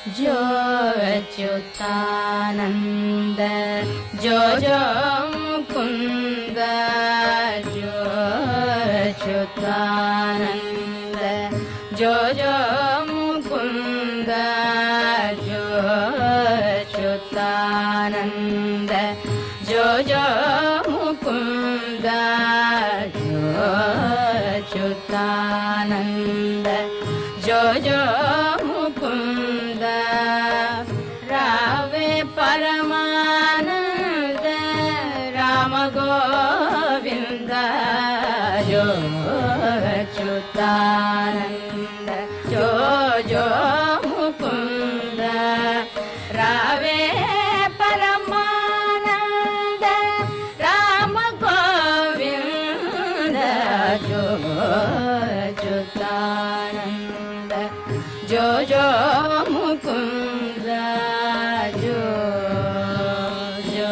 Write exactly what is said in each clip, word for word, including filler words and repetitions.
जो अच्युतानंद जो जो मुकुंद जो अच्युतानंद जो जो मुकुंद जो अच्युतानंद जो जो मुकुंद जो अच्युतानंद जो जो मुकुंद रावे परमानंद राम गोविंद जो अच्युतानंद जो जो मुकुंद रावे परमानंद राम गोविंद जो अच्युतानंद जो जो मुकुंद जो जो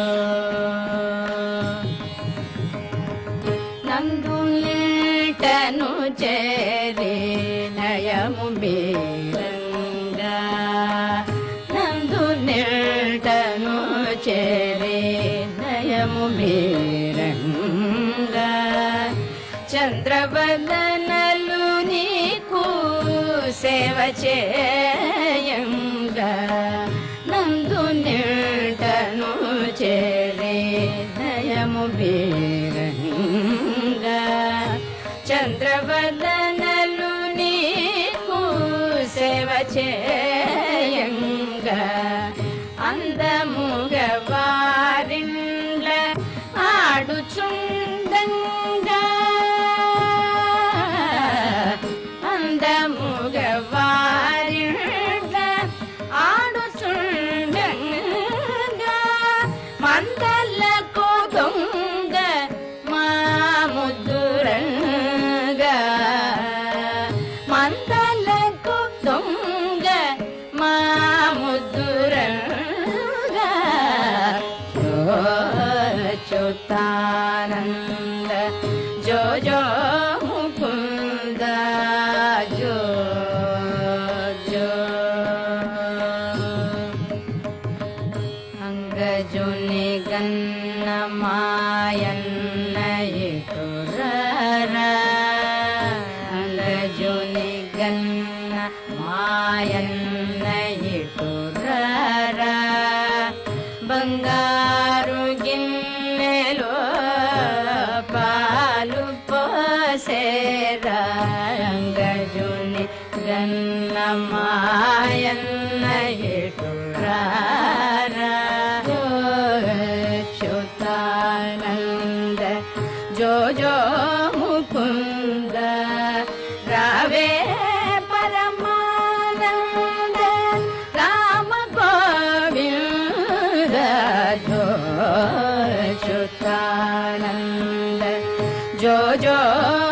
नंदु नीटनु चेरी नयमु बीरंगा नंदु नीटनु चेरी नयमु बीरंगा चंद्रवदनलु नीकु సేవ చేయంగా నందు నిటను చేరే నయము బీరంగా చంద్రవదనలు నీకు సేవ చేయంగా అందముగ వారిండ్ల ఆడుచుండంగా అందముగ వారిండ్ల ఆడుచుండంగా మందలకు దొంగ మా ముద్దురంగా మందలకు దొంగ మా ముద్దురంగా జో అచ్యుతానంద జో జో ముకుంద जो जो अंगजुनि गन्न मायन्न इटुररा अंगजुनि गन्न मायन्न इटुररा बंगारु गिन्नेलो पालु पोसेरा अंगजुनि गन्न मायन्न इटुररा जो अच्युतानंद जो जो मुकुंद रावे परमानंद राम गोविंद जो अच्युतानंद जो जो